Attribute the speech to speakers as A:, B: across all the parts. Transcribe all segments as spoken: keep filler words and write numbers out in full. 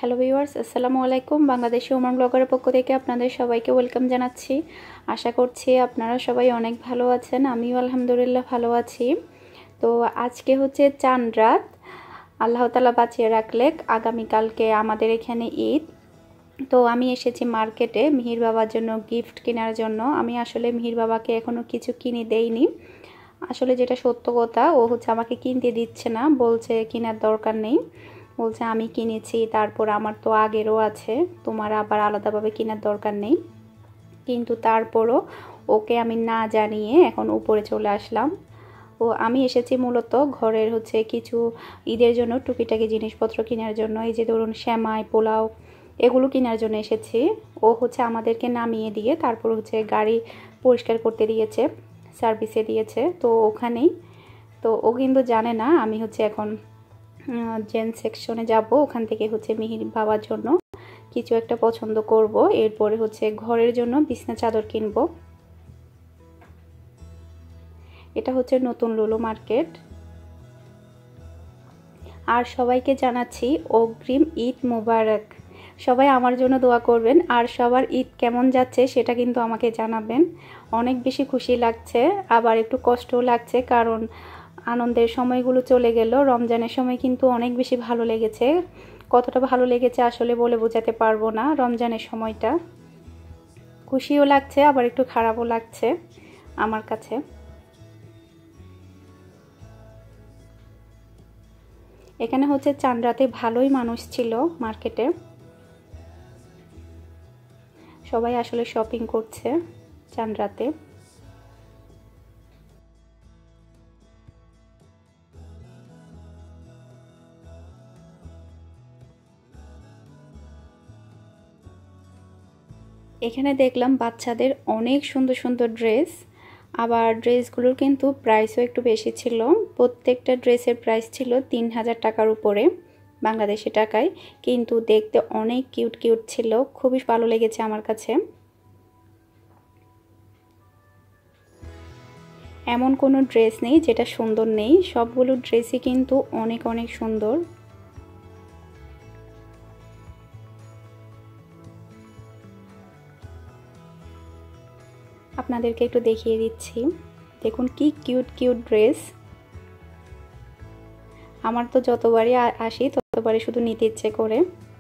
A: Hello viewers, আসসালামু আলাইকুম। Bangladeshi Oman ব্লগারের পক্ষ থেকে আপনাদের সবাইকে ওয়েলকাম জানাচ্ছি। আশা করছি আপনারা সবাই অনেক ভালো আছেন। আমিও আলহামদুলিল্লাহ ভালো আছি। তো আজকে হচ্ছে চাঁদ রাত, আল্লাহ তাআলা বাঁচিয়ে রাখলে আগামীকালকে আমাদের এখানে ঈদ। তো আমি এসেছি মার্কেটে মিহির বাবার জন্য গিফট কেনার জন্য। আমি আসলে মিহির বাবাকে এখনও কিছু কিনে দেইনি। আসলে যেটা সত্য কথা, ও হচ্ছে আমাকে কিনতে দিচ্ছে না, বলছে কেনার দরকার নেই, বলছে আমি কিনেছি, তারপর আমার তো আগেরও আছে, তোমার আবার আলাদাভাবে কেনার দরকার নেই। কিন্তু তারপরও ওকে আমি না জানিয়ে এখন উপরে চলে আসলাম। ও আমি এসেছি মূলত ঘরের হচ্ছে কিছু ঈদের জন্য টুকিটাকি জিনিসপত্র কেনার জন্য। এই যে ধরুন সেমাই, পোলাও, এগুলো কেনার জন্য এসেছি। ও হচ্ছে আমাদেরকে নামিয়ে দিয়ে তারপর হচ্ছে গাড়ি পরিষ্কার করতে দিয়েছে, সার্ভিসে দিয়েছে, তো ওখানেই। তো ও কিন্তু জানে না আমি হচ্ছে এখন জেন্টস সেকশনে যাব। ওখান থেকে হচ্ছে মিহির বাবার জন্য কিছু একটা পছন্দ করব, এরপরে হচ্ছে ঘরের জন্য বিছনা চাদর কিনব। এটা হচ্ছে নতুন লুলু মার্কেট। আর সবাইকে জানাচ্ছি অগ্রিম ঈদ মোবারক। সবাই আমার জন্য দোয়া করবেন, আর সবার ঈদ কেমন যাচ্ছে সেটা কিন্তু আমাকে জানাবেন। অনেক বেশি খুশি লাগছে, আবার একটু কষ্টও লাগছে, কারণ আনন্দের সময়গুলো চলে গেল। রমজানের সময় কিন্তু অনেক বেশি ভালো লেগেছে। কতটা ভালো লেগেছে আসলে বলে বোঝাতে পারবো না। রমজানের সময়টা খুশিও লাগছে, আবার একটু খারাপও লাগছে আমার কাছে। এখানে হচ্ছে চাঁদ রাতে ভালোই মানুষ ছিল মার্কেটে, সবাই আসলে শপিং করছে চাঁদ রাতে। এখানে দেখলাম বাচ্চাদের অনেক সুন্দর সুন্দর ড্রেস, আবার ড্রেসগুলোর কিন্তু প্রাইসও একটু বেশি ছিল। প্রত্যেকটা ড্রেসের প্রাইস ছিল তিন হাজার টাকার উপরে বাংলাদেশি টাকায়, কিন্তু দেখতে অনেক কিউট কিউট ছিল, খুবই ভালো লেগেছে আমার কাছে। এমন কোনো ড্রেস নেই যেটা সুন্দর নেই, সবগুলো ড্রেসই কিন্তু অনেক অনেক সুন্দর। আপনাদেরকে একটু দেখিয়ে দিচ্ছি, দেখুন কি কিউট কিউট ড্রেস। আমার তো যতবারই আসি ততবারই শুধু নিতে ইচ্ছে করে।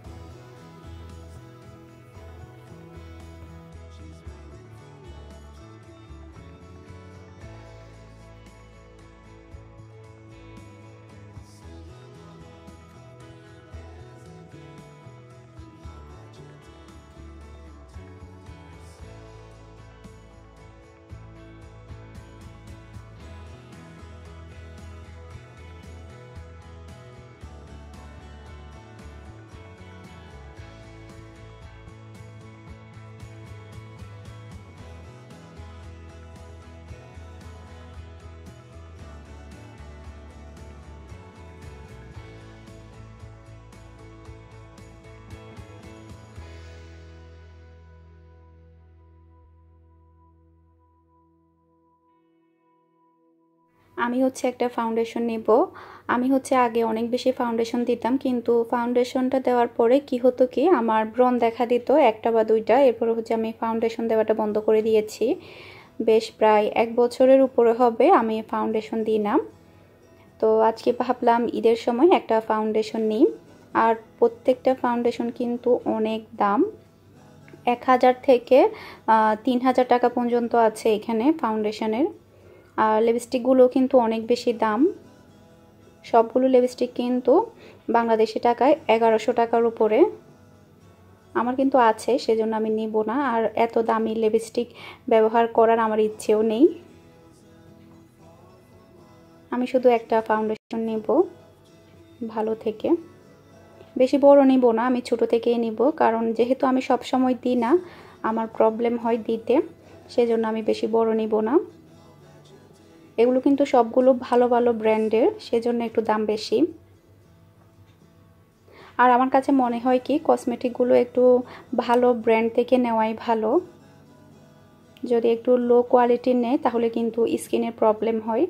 A: আমি হচ্ছে একটা ফাউন্ডেশন নেব। আমি হচ্ছে আগে অনেক বেশি ফাউন্ডেশন দিতাম, কিন্তু ফাউন্ডেশনটা দেওয়ার পরে কি হতো কি, আমার ব্রণ দেখা দিত একটা বা দুইটা, এরপরে হচ্ছে আমি ফাউন্ডেশন দেওয়াটা বন্ধ করে দিয়েছি। বেশ প্রায় এক বছরের উপরে হবে আমি ফাউন্ডেশন দিই না। তো আজকে ভাবলাম ঈদের সময় একটা ফাউন্ডেশন নিই। আর প্রত্যেকটা ফাউন্ডেশন কিন্তু অনেক দাম, এক হাজার থেকে তিন হাজার টাকা পর্যন্ত আছে এখানে ফাউন্ডেশনের। আর লিপস্টিকগুলো কিন্তু অনেক বেশি দাম, সবগুলো লিপস্টিক কিন্তু বাংলাদেশি টাকায় এগারোশো টাকার উপরে। আমার কিন্তু আছে, সেজন্য আমি নিব না, আর এত দামি লিপস্টিক ব্যবহার করার আমার ইচ্ছেও নেই। আমি শুধু একটা ফাউন্ডেশন নিব ভালো থেকে, বেশি বড় নিব না, আমি ছোট থেকেই নিব, কারণ যেহেতু আমি সব সময় দিই না, আমার প্রবলেম হয় দিতে, সেজন্য আমি বেশি বড় নিব না। এগুলো কিন্তু সবগুলো ভালো ভালো ব্র্যান্ডের, সেজন্য একটু দাম বেশি। আর আমার কাছে মনে হয় কি, কসমেটিকগুলো একটু ভালো ব্র্যান্ড থেকে নেওয়াই ভালো। যদি একটু লো কোয়ালিটির নেয় তাহলে কিন্তু স্কিনের প্রবলেম হয়,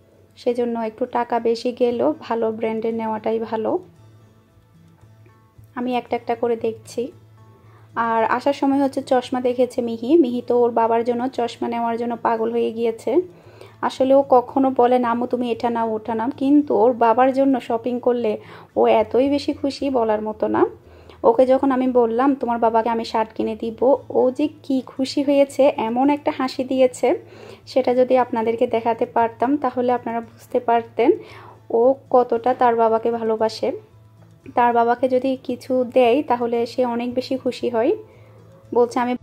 A: সেজন্য একটু টাকা বেশি গেলেও ভালো ব্র্যান্ডের নেওয়াটাই ভালো। আমি একটা একটা করে দেখছি। আর আসার সময় হচ্ছে চশমা দেখেছে মিহি। মিহি তো ওর বাবার জন্য চশমা নেওয়ার জন্য পাগল হয়ে গিয়েছে। আসলে ও কখনো বলে না আম্মু তুমি এটা নাও ওটা নাও, কিন্তু ওর বাবার জন্য শপিং করলে ও এতই বেশি খুশি বলার মতো না। ওকে যখন আমি বললাম তোমার বাবাকে আমি শার্ট কিনে দিব, ও যে কি খুশি হয়েছে, এমন একটা হাসি দিয়েছে, সেটা যদি আপনাদেরকে দেখাতে পারতাম তাহলে আপনারা বুঝতে পারতেন ও কতটা তার বাবাকে ভালোবাসে। তার বাবাকে যদি কিছু দেয় তাহলে সে অনেক বেশি খুশি হয়। বলছে আমি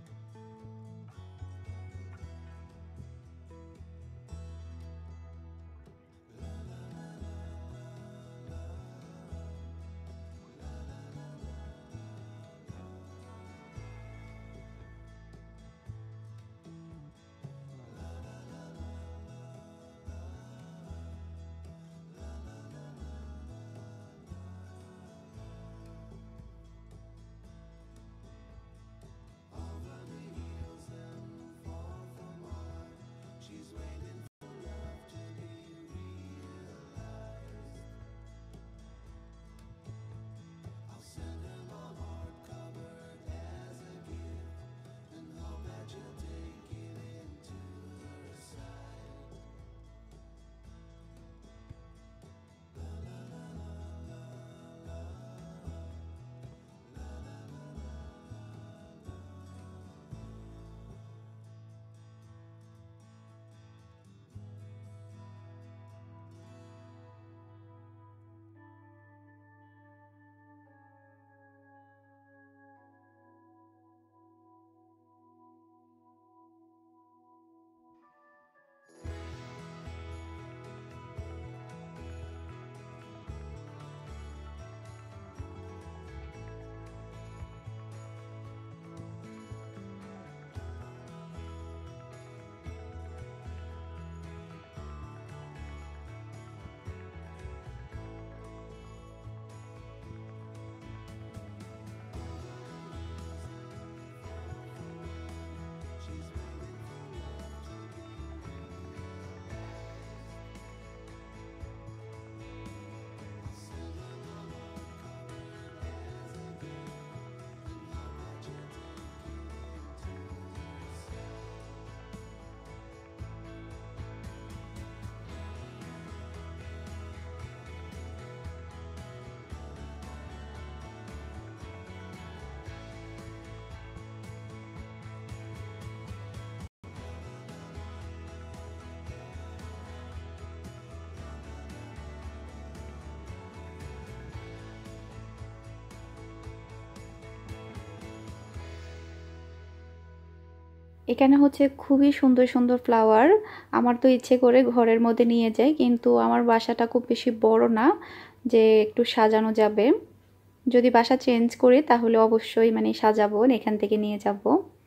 A: এখানে হচ্ছে খুবই সুন্দর সুন্দর ফ্লাওয়ার। আমার তো ইচ্ছে করে ঘরের মধ্যে নিয়ে যাই, কিন্তু আমার বাসাটা খুব বেশি বড় না যে একটু সাজানো যাবে। যদি বাসা চেঞ্জ করি তাহলে অবশ্যই মানে সাজাবো, এখান থেকে নিয়ে যাব।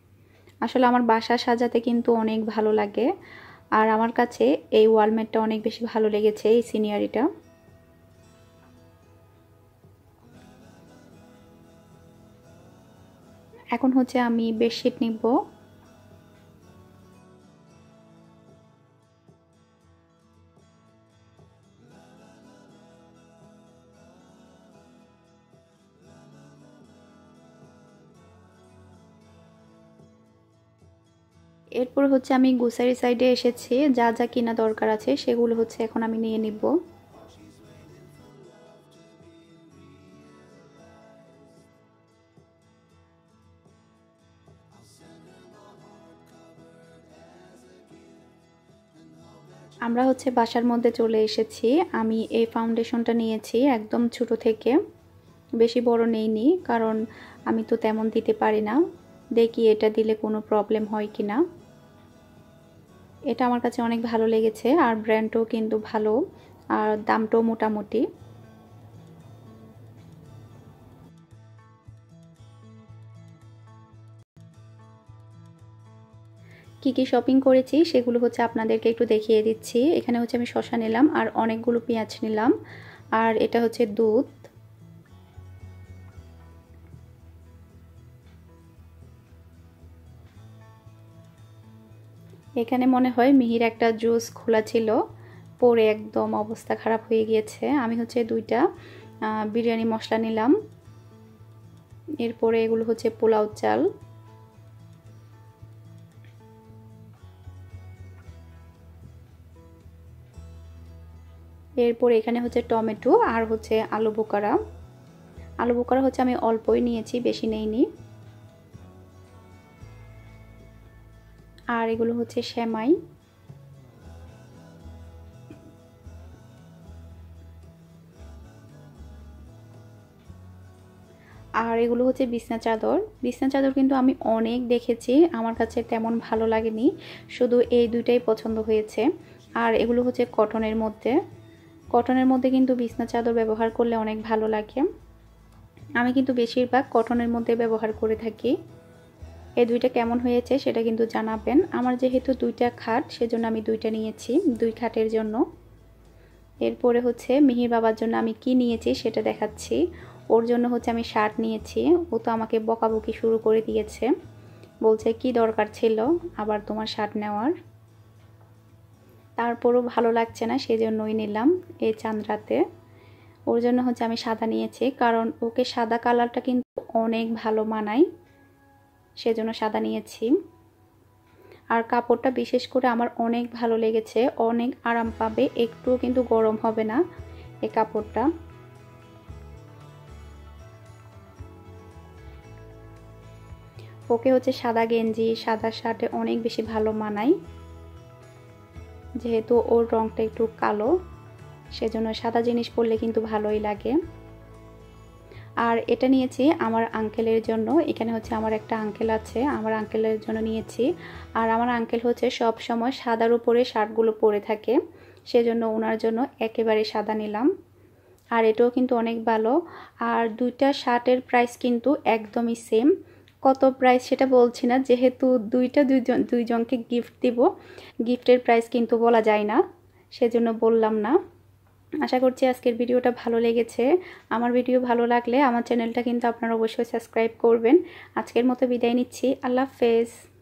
A: আসলে আমার বাসা সাজাতে কিন্তু অনেক ভালো লাগে, আর আমার কাছে এই ওয়ালমেটটা অনেক বেশি ভালো লেগেছে, এই সিনারিটা। এখন হচ্ছে আমি বেডশিট নিব। এরপর হচ্ছে আমি গ্রোসারি সাইডে এসেছি, যা যা কিনা দরকার আছে সেগুলো হচ্ছে এখন আমি নিয়ে নিব। আমরা হচ্ছে বাসার মধ্যে চলে এসেছি। আমি এই ফাউন্ডেশনটা নিয়েছি একদম ছোট থেকে, বেশি বড় নেইনি, কারণ আমি তো তেমন দিতে পারি না। দেখি এটা দিলে কোনো প্রবলেম হয় কি না। এটা আমার কাছে অনেক ভালো লেগেছে, আর ব্র্যান্ডও কিন্তু ভালো, আর দামটাও মোটামুটি। কি কি শপিং করেছি সেগুলো হচ্ছে আপনাদেরকে একটু দেখিয়ে দিচ্ছি। এখানে হচ্ছে আমি শসা নিলাম, আর অনেকগুলো পেঁয়াজ নিলাম, আর এটা হচ্ছে দুধ। এখানে মনে হয় মিহির একটা জুস খোলা ছিল, পরে একদম অবস্থা খারাপ হয়ে গিয়েছে। আমি হচ্ছে দুইটা বিরিয়ানি মশলা নিলাম, এরপরে এগুলো হচ্ছে পোলাও চাল, এরপর এখানে হচ্ছে টমেটো আর হচ্ছে আলু বোকারা। আলু বোকারা হচ্ছে আমি অল্পই নিয়েছি, বেশি নেইনি। আর এগুলো হচ্ছে সেমাই। আর এগুলো হচ্ছে বিছনা চাদর। বিছনা চাদর কিন্তু আমি অনেক দেখেছি, আমার কাছে তেমন ভালো লাগেনি, শুধু এই দুইটাই পছন্দ হয়েছে। আর এগুলো হচ্ছে কটনের মধ্যে। কটনের মধ্যে কিন্তু বিছনা চাদর ব্যবহার করলে অনেক ভালো লাগে। আমি কিন্তু বেশিরভাগ কটনের মধ্যে ব্যবহার করে থাকি। এই দুইটা কেমন হয়েছে সেটা কিন্তু জানাবেন। আমার যেহেতু দুইটা খাট, সেজন্য আমি দুইটা নিয়েছি, দুই খাটের জন্য। এরপরে হচ্ছে মিহির বাবার জন্য আমি কি নিয়েছি সেটা দেখাচ্ছি। ওর জন্য হচ্ছে আমি শার্ট নিয়েছি। ও তো আমাকে বকাবকি শুরু করে দিয়েছে, বলছে কি দরকার ছিল আবার তোমার শার্ট নেওয়ার। তারপরও ভালো লাগছে না, সেজন্যই নিলাম এই চাঁদ রাতে। ওর জন্য হচ্ছে আমি সাদা নিয়েছি, কারণ ওকে সাদা কালারটা কিন্তু অনেক ভালো মানায়, সেজন্য সাদা নিয়েছি। আর কাপড়টা বিশেষ করে আমার অনেক ভালো লেগেছে, অনেক আরাম পাবে, একটুও কিন্তু গরম হবে না এই কাপড়টা। ওকে হচ্ছে সাদা গেঞ্জি সাদা শার্টে অনেক বেশি ভালো মানায়, যেহেতু ওর রংটা একটু কালো, সেজন্য সাদা জিনিস পরলে কিন্তু ভালোই লাগে। আর এটা নিয়েছি আমার আঙ্কেলের জন্য। এখানে হচ্ছে আমার একটা আঙ্কেল আছে, আমার আঙ্কেলের জন্য নিয়েছি। আর আমার আঙ্কেল হচ্ছে সব সময় সাদার উপরে শার্টগুলো পরে থাকে, সেজন্য ওনার জন্য একেবারে সাদা নিলাম। আর এটাও কিন্তু অনেক ভালো। আর দুইটা শার্টের প্রাইস কিন্তু একদমই সেম। কত প্রাইস সেটা বলছি না, যেহেতু দুইটা দুইজন দুইজনকে গিফট দিব, গিফটের প্রাইস কিন্তু বলা যায় না, সেজন্য বললাম না। আশা করছি আজকের ভিডিওটা ভালো লেগেছে। আমার ভিডিও ভালো লাগলে আমার চ্যানেলটা কিন্তু আপনারা অবশ্যই সাবস্ক্রাইব করবেন। আজকের মতো বিদায় নিচ্ছি, আল্লাহ হাফেজ।